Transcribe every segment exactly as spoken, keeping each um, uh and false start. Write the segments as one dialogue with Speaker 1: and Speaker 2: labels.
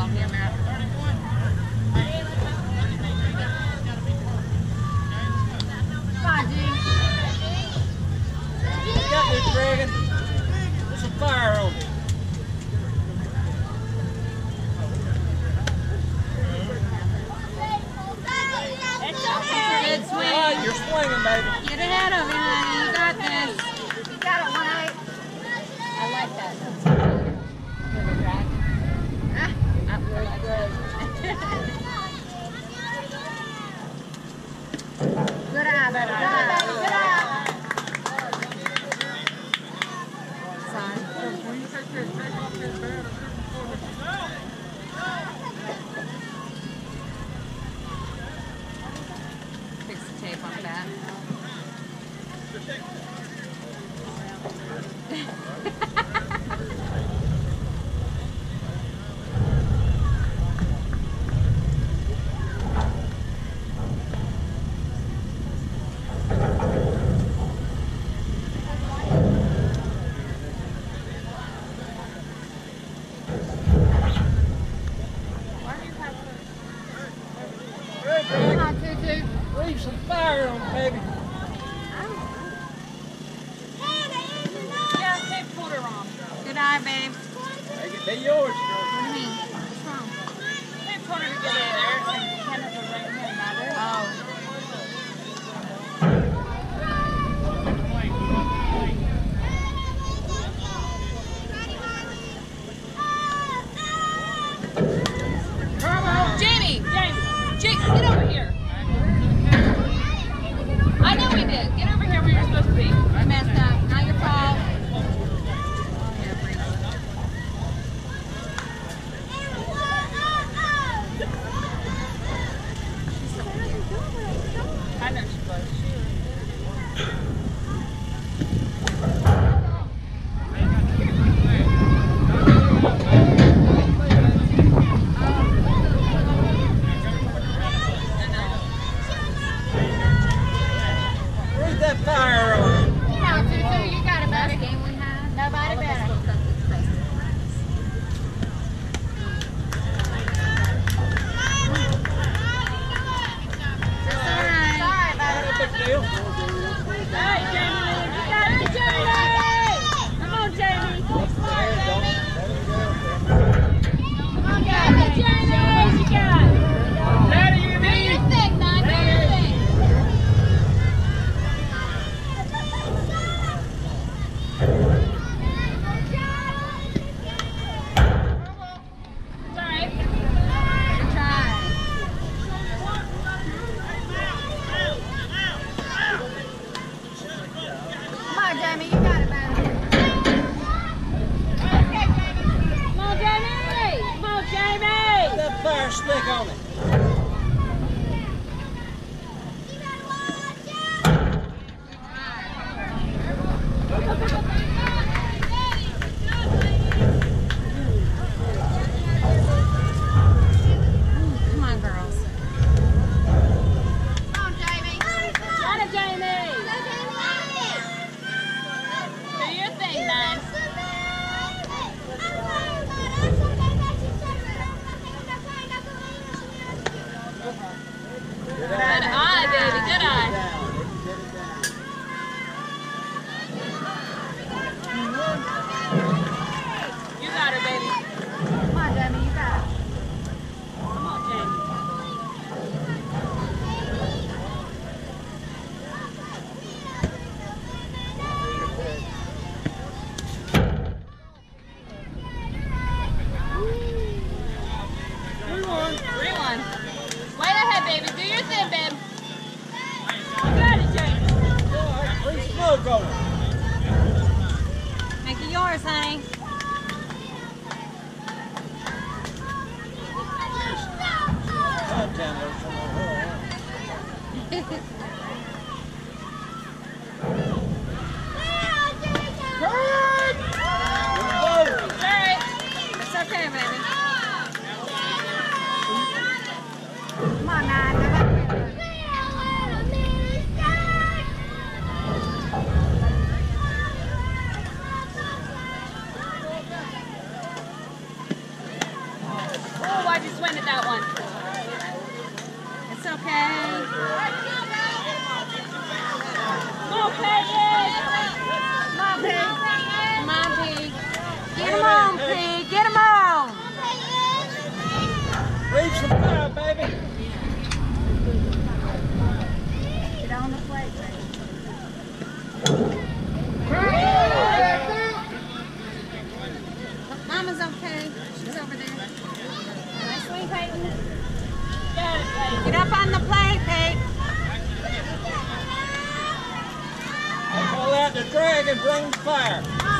Speaker 1: call him out. Bye, G.
Speaker 2: You got this, Dragon. There's some fire on it.
Speaker 1: Good swing.
Speaker 2: All right, you're swinging, baby.
Speaker 1: Get ahead of him, honey. You got this. You got it, one eight. I like that. Little drag. Ah, I really like that. Good eye, baby. Good eye, baby. Good eye. Sorry.
Speaker 3: When you take this, take off this band.
Speaker 1: Fix the tape on the back. Come on, Tutu.
Speaker 2: Leave some fire on it, baby.
Speaker 1: Yeah, tape pulled her on. Good eye, babe.
Speaker 2: Make it be yours, girl.
Speaker 1: What do you mean? What's wrong?
Speaker 4: They put her together there and Kenneth was right in her mother.
Speaker 1: Oh. Jamie! Jamie! Jake, get over here. I know we did. Get over here where you're supposed to be. I messed up. Not your fault.
Speaker 4: I know she was.
Speaker 2: Leave that fire on it.
Speaker 1: Come on, Tutu. You got it, buddy. Game we have. Nobody better. Sorry, buddy.
Speaker 2: No big deal.
Speaker 4: Hey, Jamie! You got it, Jamie! Come on, Jamie! Come on, Jamie! Jamie! What you got? Daddy, you
Speaker 1: Do your thing, Nine. Do your thing.
Speaker 4: It's all right.
Speaker 1: Good try. Come on, Jamie. You got it, buddy.
Speaker 4: Come on, Jamie! Come on, Jamie!
Speaker 2: Leave that fire stick on it.
Speaker 1: Come on, girls. Come on, Jamie.
Speaker 4: Got it, Jamie! Do your thing, Nine.
Speaker 2: Good
Speaker 4: Good eye, baby. Good eye. You got her, baby.
Speaker 1: Come on, Jamie. You got it.
Speaker 4: Come on, Jamie. three one. Way ahead, baby. Do your thing, babe. You got it, Jamie.
Speaker 2: All right, leave smoke on it.
Speaker 1: Make it yours, honey.
Speaker 2: Content lotion on her.
Speaker 4: It's all right.
Speaker 1: It's okay, baby. Come on, Nine. Nobody better.
Speaker 2: Oh,
Speaker 4: swing at that one.
Speaker 1: It's okay.
Speaker 4: Come on, Peyton.
Speaker 1: Come on, Pig. Come on, Pig. Get him on, Pig. Get him on.
Speaker 2: Leave some fire, baby.
Speaker 1: Get on the plate, baby. Mama's okay. She's over there. Nice swing, Peyton.
Speaker 4: Got it, Peyton.
Speaker 1: Get up on the plate, Peyton.
Speaker 2: Call out the dragon, bring the fire.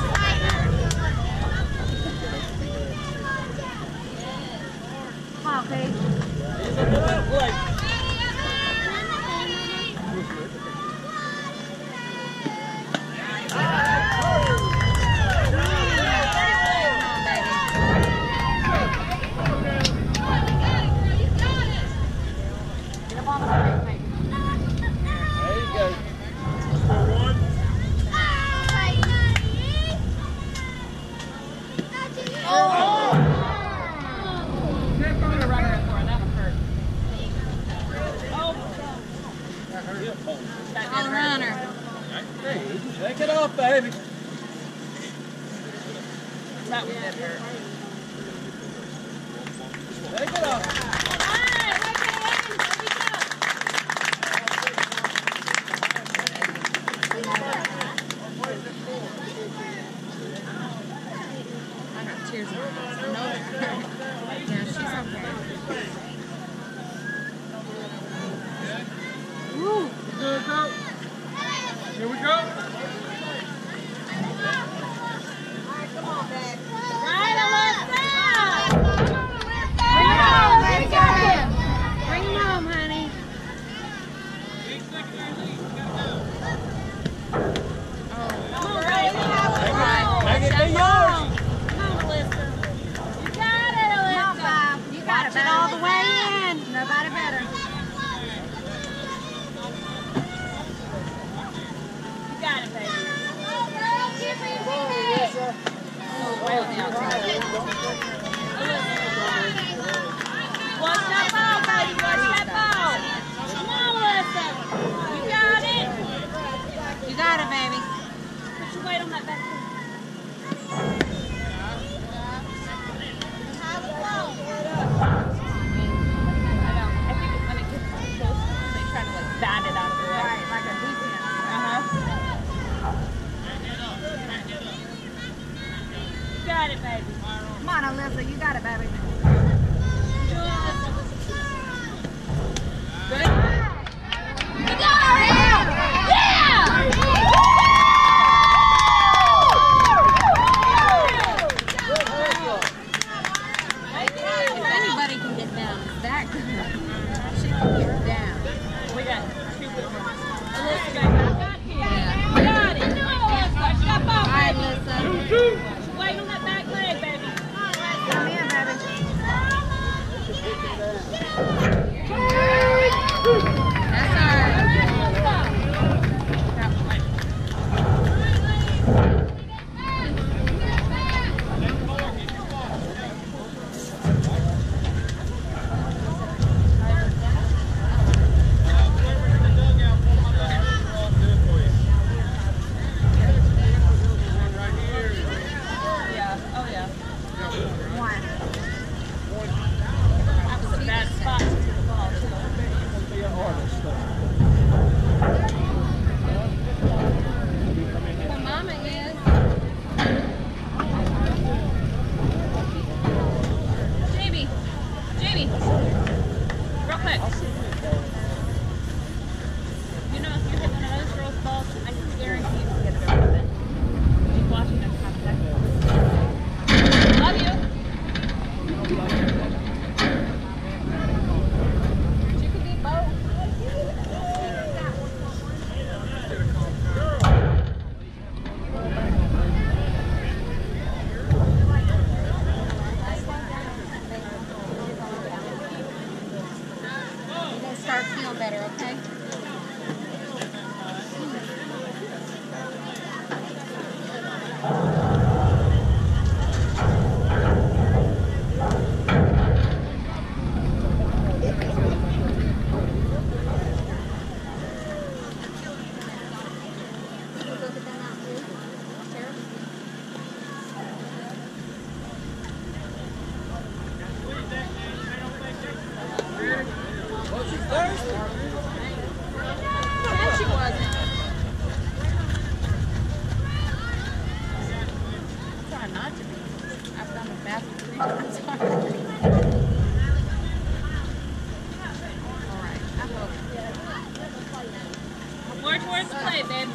Speaker 1: Come on, Peyton.
Speaker 2: He's in the little plate.
Speaker 1: All runner.
Speaker 2: Take it off, baby.
Speaker 4: That one did hurt.
Speaker 2: Take it off.
Speaker 1: I got tears in my eyes. No. Yeah, she's okay. Woo.
Speaker 3: Good, go. Here we go.
Speaker 1: Come on, babe.
Speaker 4: Right, Alyssa.
Speaker 1: Bring him home, baby. Go ahead. Bring him home, honey.
Speaker 4: Come on, baby.
Speaker 2: Make it be yours.
Speaker 4: Come on, Alyssa. You got it,
Speaker 1: Come on,
Speaker 4: Alyssa.
Speaker 1: Bob. You got it all the way in. Nobody better.
Speaker 4: You got it, baby. Watch that ball, baby. Watch that ball. Come on, Alyssa. You got it.
Speaker 1: You got it, baby.
Speaker 4: Put your weight on that back foot. I think it's when it gets too close, they try to like bat it out of the way.
Speaker 1: Right, like a defense.
Speaker 4: Uh-huh. You got it, baby.
Speaker 1: Come on, Alyssa. You got it, baby.
Speaker 4: Good. You got it! Yeah!
Speaker 1: If anybody can get down, it's that girl. She can get down.
Speaker 4: We got two good ones. Alyssa, got it. You got it. Watch that ball,
Speaker 1: All right,
Speaker 4: baby.
Speaker 1: Alyssa.
Speaker 4: Wait on that back leg, baby.
Speaker 1: Come here, baby. That's all right.
Speaker 4: Yeah. Oh, yeah.
Speaker 1: One.
Speaker 4: That was a bad spot to the ball, too.
Speaker 2: Be an artist, though.
Speaker 1: Well, Mama is.
Speaker 4: Jamie. Jamie. Real quick. You know, if you hit one of those girls' balls, I can guarantee you can get it over with it. Keep watching next time, okay? Love you. You can be both.
Speaker 1: You're going to start feeling better, okay?
Speaker 2: She thirsty?
Speaker 1: Said she wasn't. I'm trying not to be. I've done the bathroom three times already. All right. I hope.
Speaker 4: More towards the plate, babe.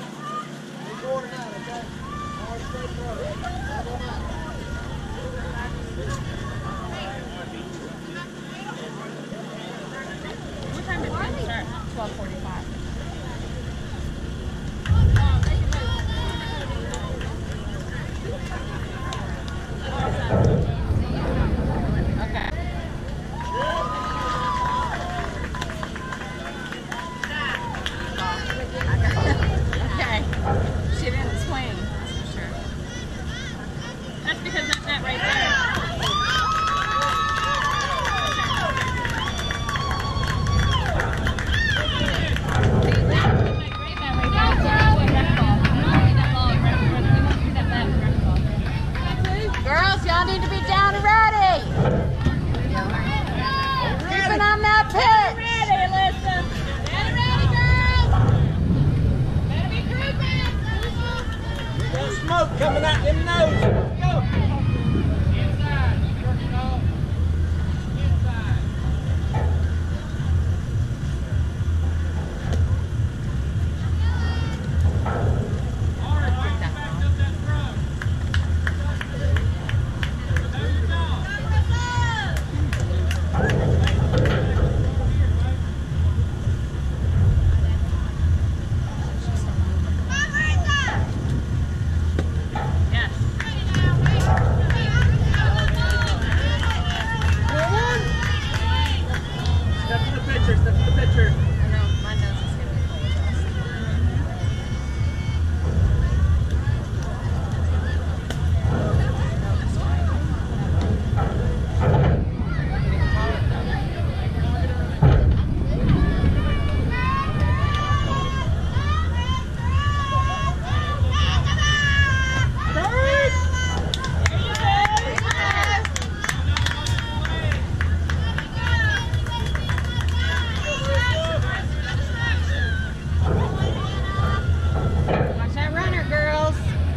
Speaker 4: What time did it start?
Speaker 1: twelve forty-five. Okay. Okay. She didn't swing. That's for sure.
Speaker 4: That's because that net right there.
Speaker 1: Girls, y'all need to be down and ready. Keeping on that pitch.
Speaker 4: Ready, Alyssa.
Speaker 1: Get ready, girls.
Speaker 2: There's smoke coming out them noses. Go.
Speaker 4: Yes.
Speaker 2: Step to the pitcher, step to the pitcher.
Speaker 1: I know my nose is gonna be full of dust. Watch that runner, girls.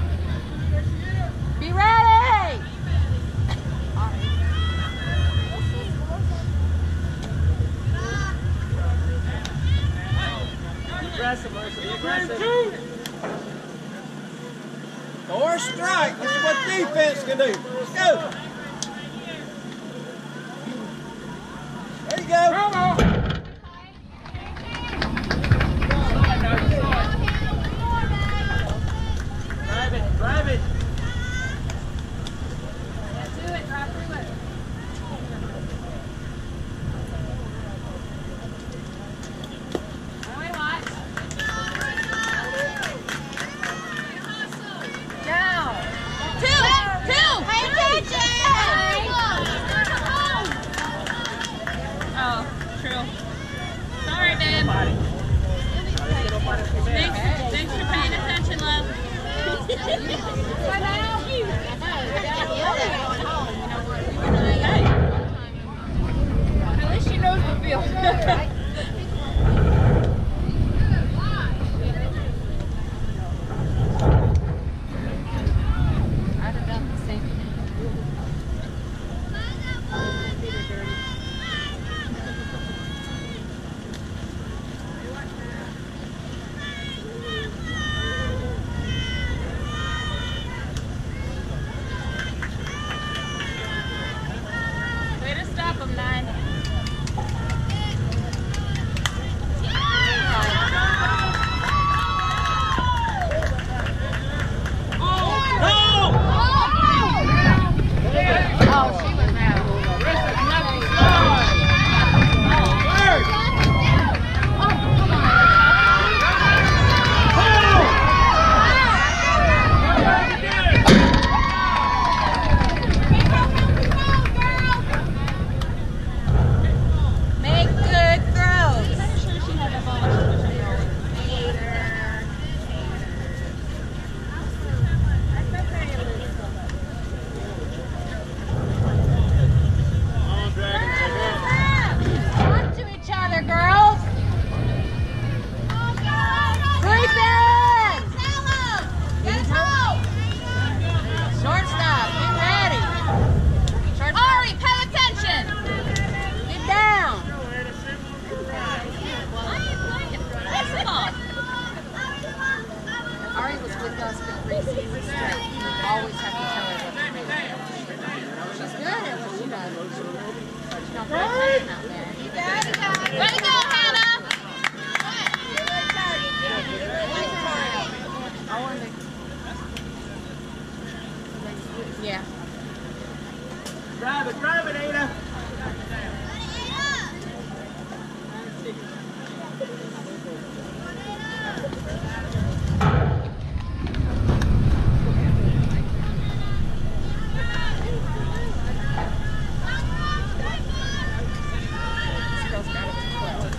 Speaker 1: Be ready.
Speaker 2: Aggressive, aggressive. Or strike. This is what defense can do. Let's go. There you go.
Speaker 3: Come on.
Speaker 2: Drive it, drive it.
Speaker 1: Let's do it. Drive through it. All right, watch. Down. Two. Two. Pay attention.
Speaker 4: Way to go, Hannah!
Speaker 1: I want to. Yeah.
Speaker 2: Drive it, drive it, Ada.
Speaker 1: This girl's got it.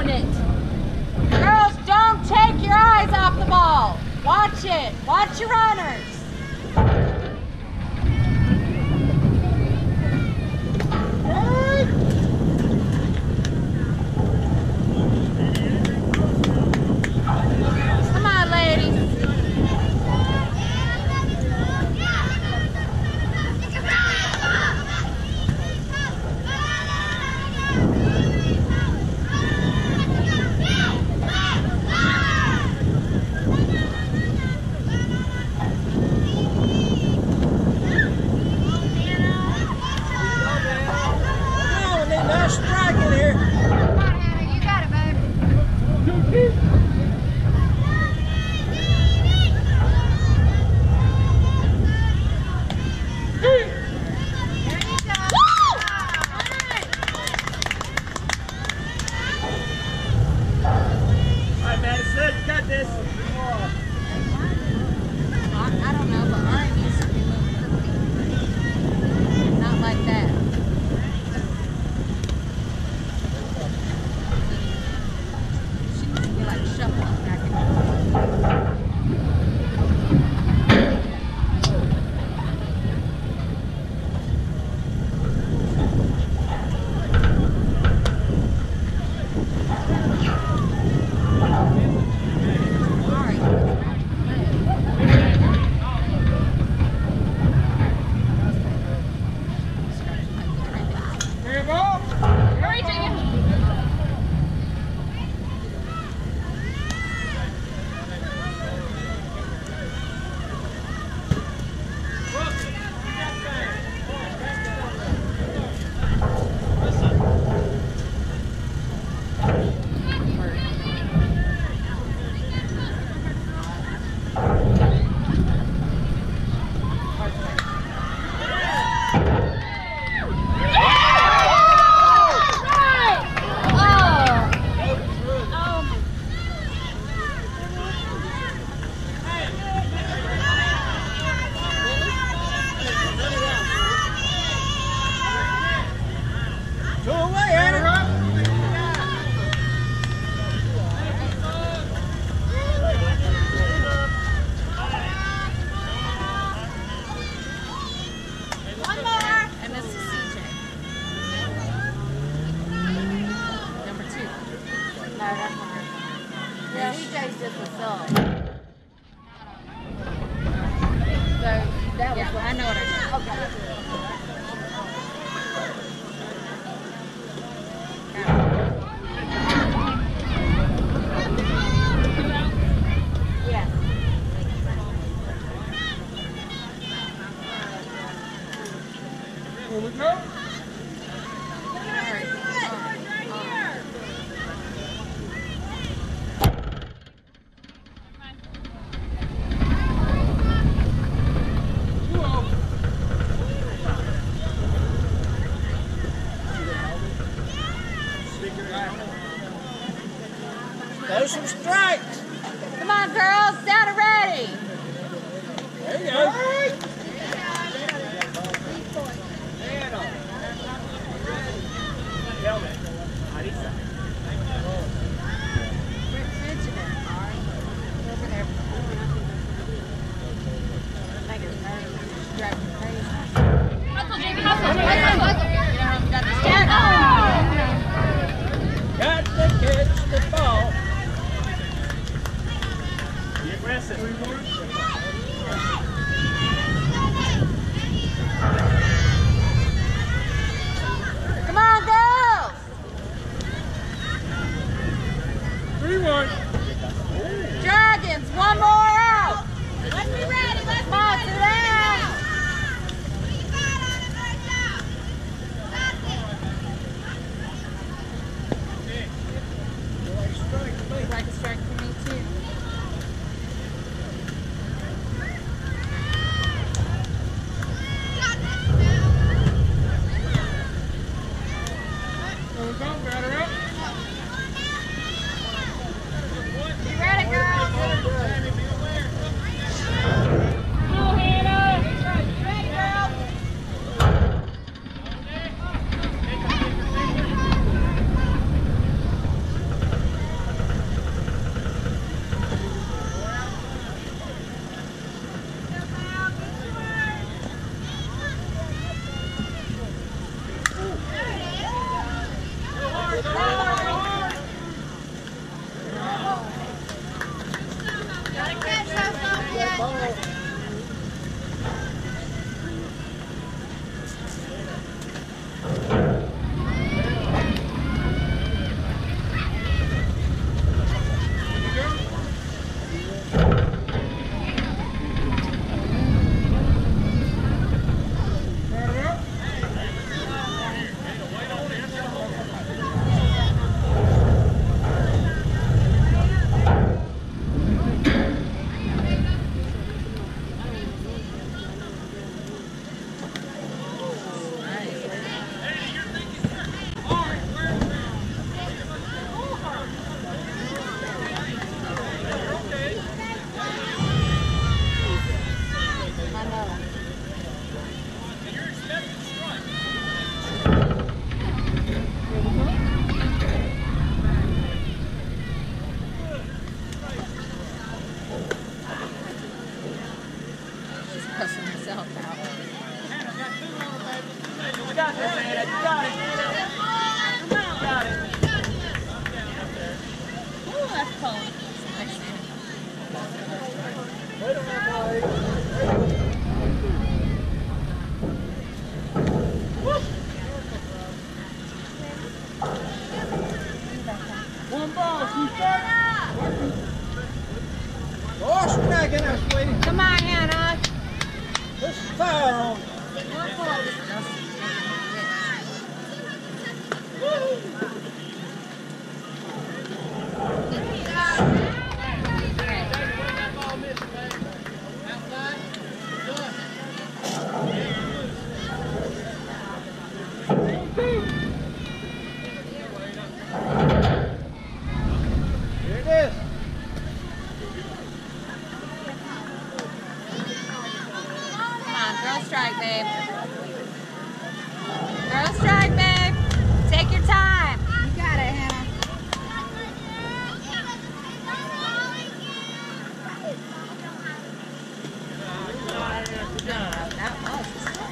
Speaker 1: Find it. Girls, don't take your eyes off the ball. Watch it. Watch your runners. Come on, ladies.
Speaker 3: Here we go.
Speaker 2: Those some strikes.
Speaker 1: Come on, girls, down and ready.
Speaker 2: There you go. Got to catch the ball. Be aggressive.
Speaker 1: Come on, girls.
Speaker 3: three one.
Speaker 1: Dragons, one more out. Let's be ready. Let's Come on, sit down. Like a strike for me too.
Speaker 3: Here we go. Batter up.
Speaker 1: You ready, girls?
Speaker 4: cold.
Speaker 3: One ball, two strikes.
Speaker 2: Oh, smack in there, sweetie.
Speaker 1: Come on, Hannah.
Speaker 2: Put some fire on.
Speaker 1: More forward.
Speaker 2: Here it is.
Speaker 1: Come on, girl strike, babe. Girl strike, babe. Take your time. You got it, Hannah. That was a strike.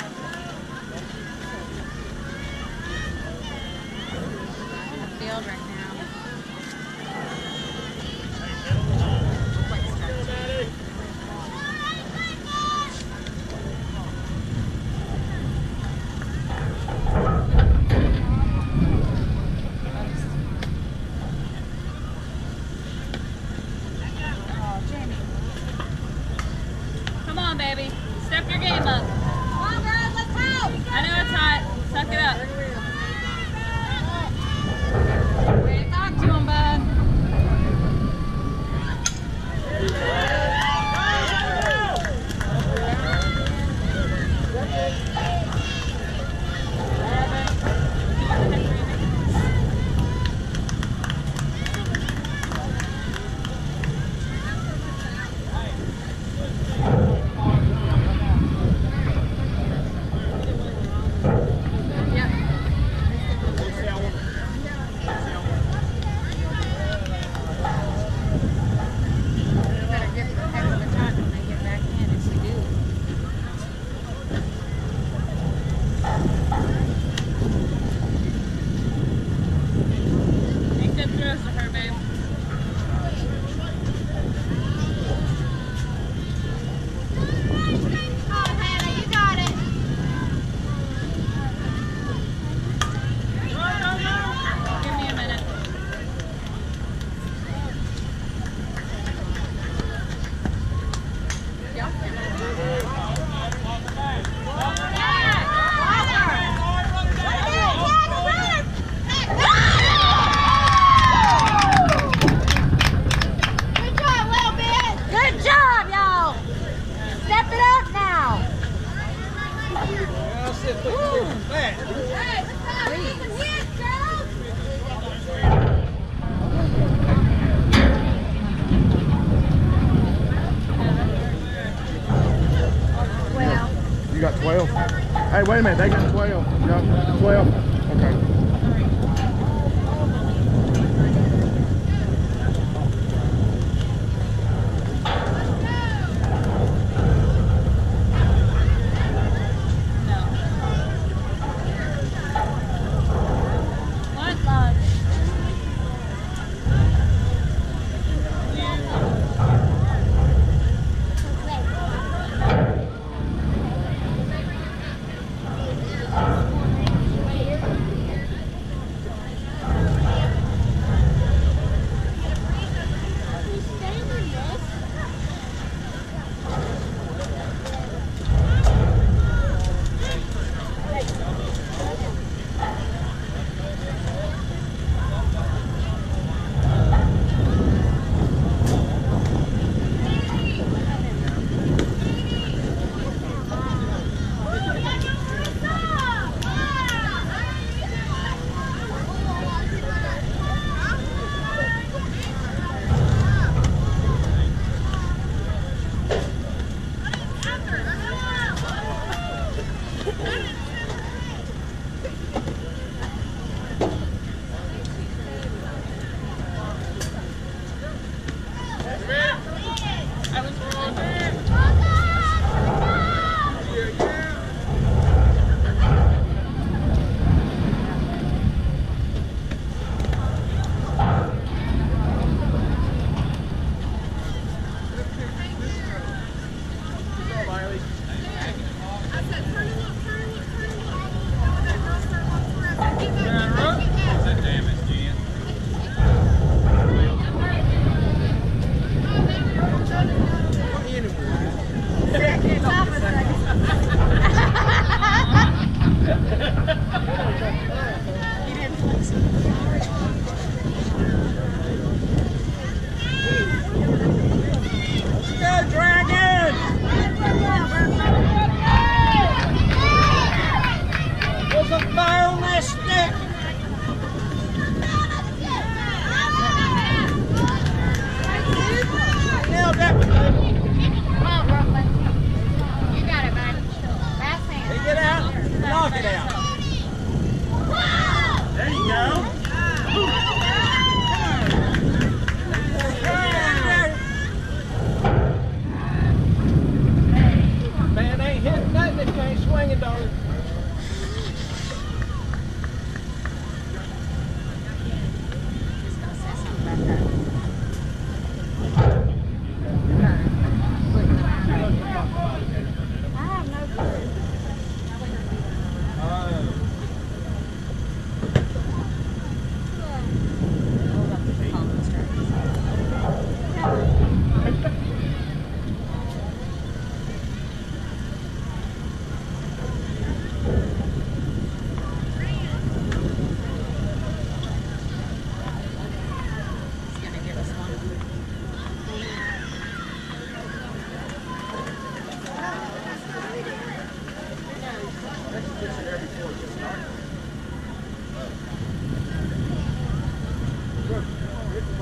Speaker 1: On the field right now.
Speaker 4: Come on, baby. Step your game up.
Speaker 1: Come on, girls, let's go.
Speaker 4: I know it's hot. Suck it up.
Speaker 1: Way to talk to him, bud. Better give them a heck of a shot when they get back in, if we do.
Speaker 4: Make good throws to her, babe.
Speaker 1: Oh, Hannah, you got it.
Speaker 4: Give me a minute.
Speaker 1: Good job, y'all. Step it up now.
Speaker 2: Well, I said, put some fat.
Speaker 1: Well,
Speaker 3: You got twelve. Hey, wait a minute. They got twelve. Yeah, twelve. Okay.
Speaker 4: No. One lunch.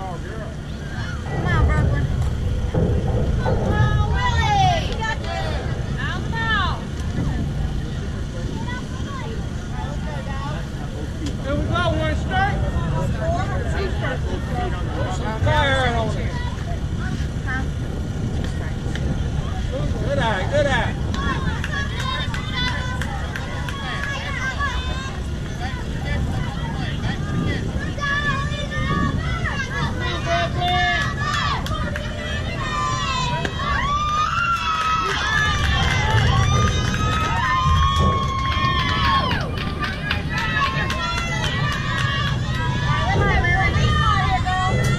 Speaker 1: Come on, Brooklyn. Come on, Willie. You got this.
Speaker 4: Out the ball.
Speaker 2: Here we go, one strike. Some fire on it. Good eye, good eye.
Speaker 1: Come on, Mary. Come on here, girl.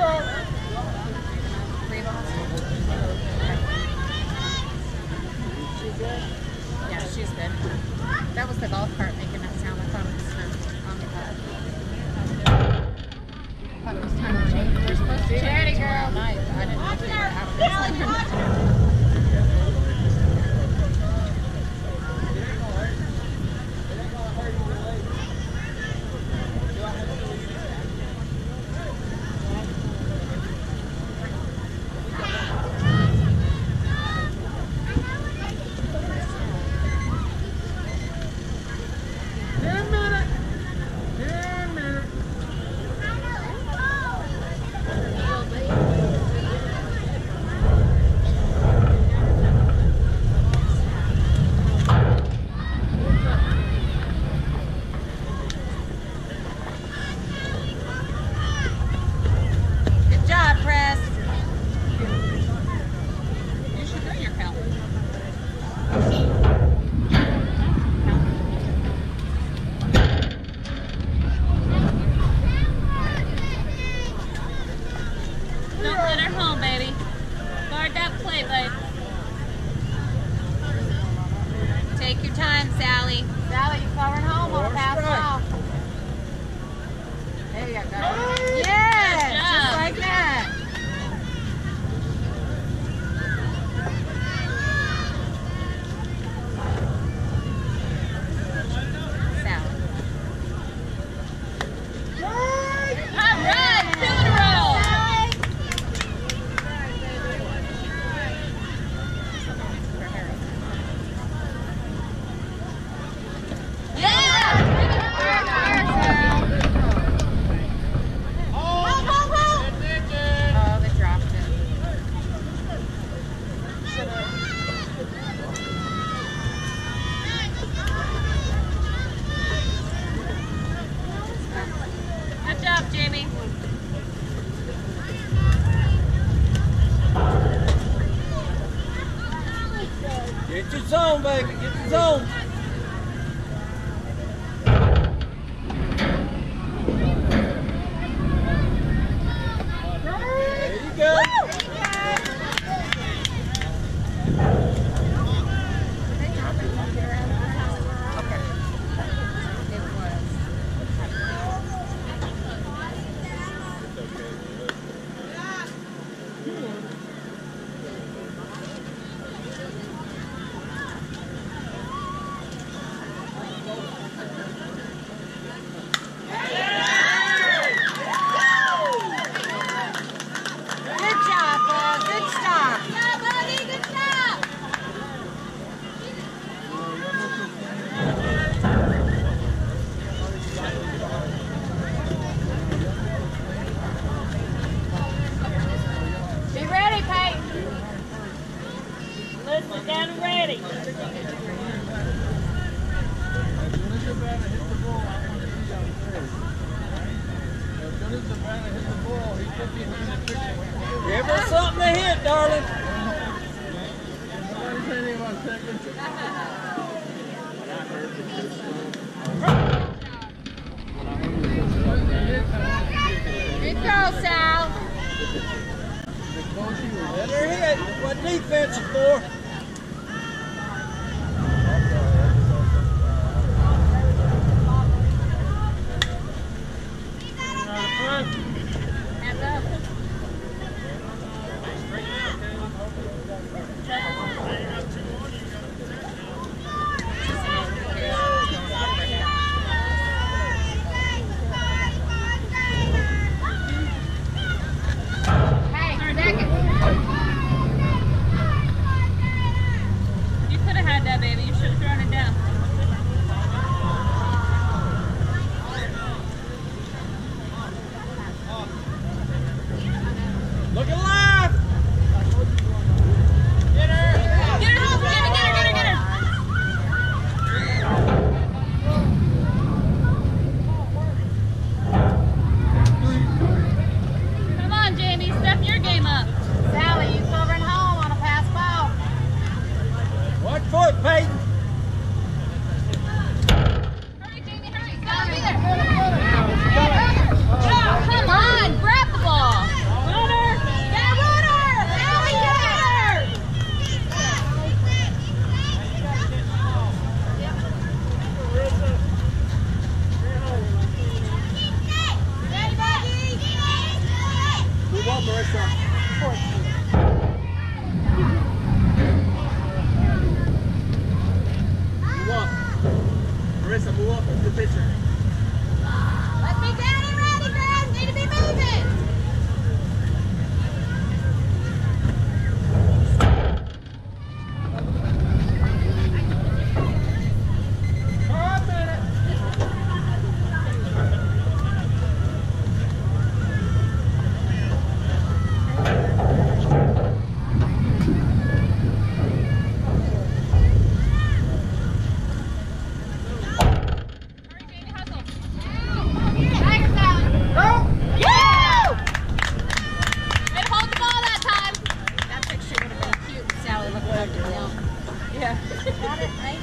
Speaker 1: Three of us? She's good? Yeah, she's good. That was the golf cart making that sound. I thought it was snow on the car. I thought it was time to change. We're supposed to change tomorrow night, but I didn't know if we were out of this thing or not.
Speaker 2: Get your zone, baby. Get your zone. There you go.
Speaker 3: Marissa, move up and do the picture.
Speaker 1: Let's be getting ready, girls. Need to be moving.
Speaker 4: Yeah.
Speaker 1: Got it, right?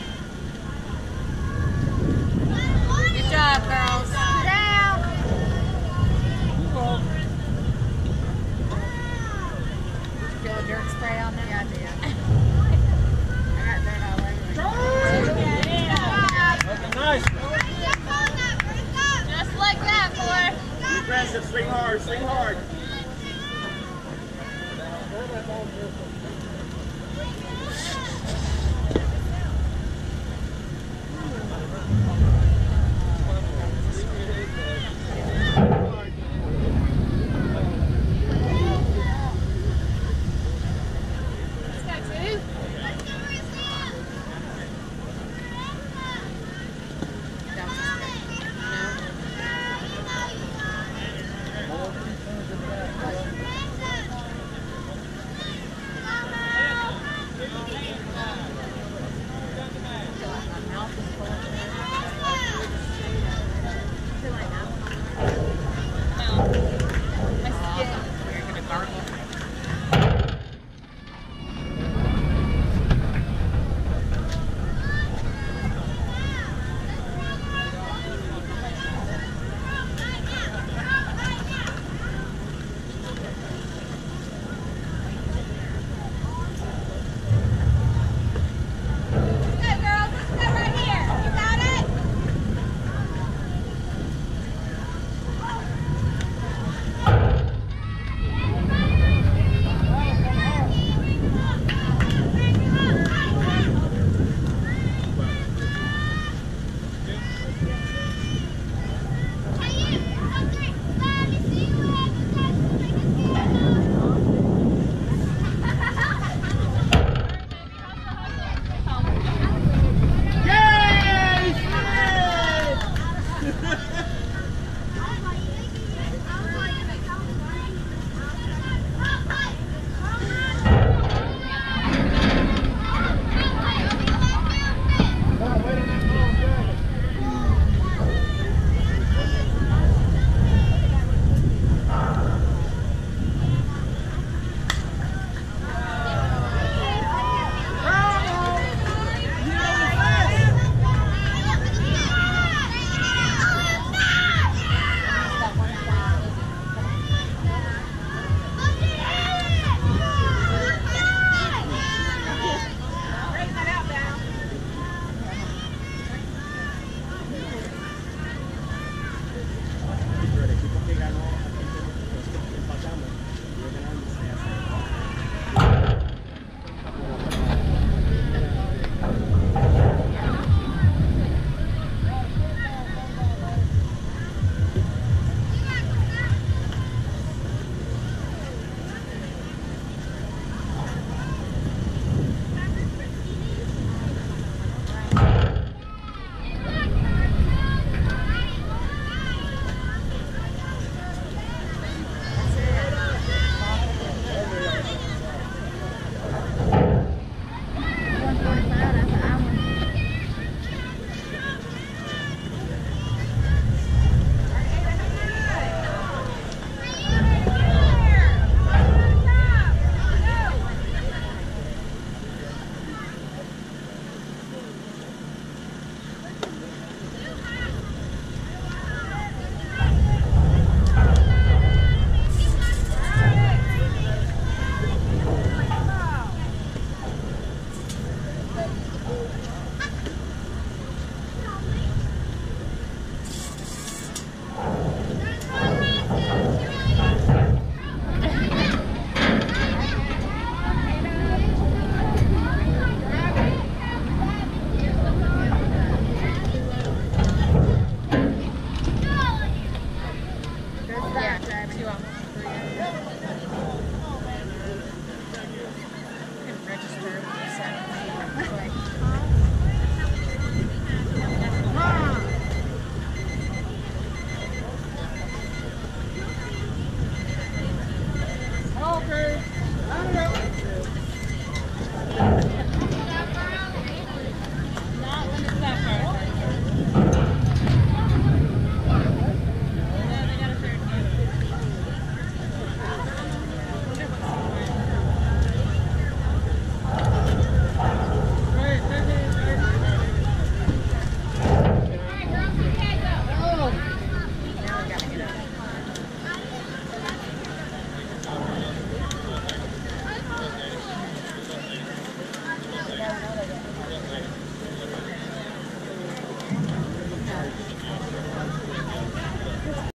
Speaker 1: Good job, girls. Sit down. Did you feel a dirt spray on there? Yeah, I did. I got dirt all over me.
Speaker 2: Looking nice.
Speaker 4: Just like that, boy.
Speaker 3: Be aggressive, swing hard, swing hard.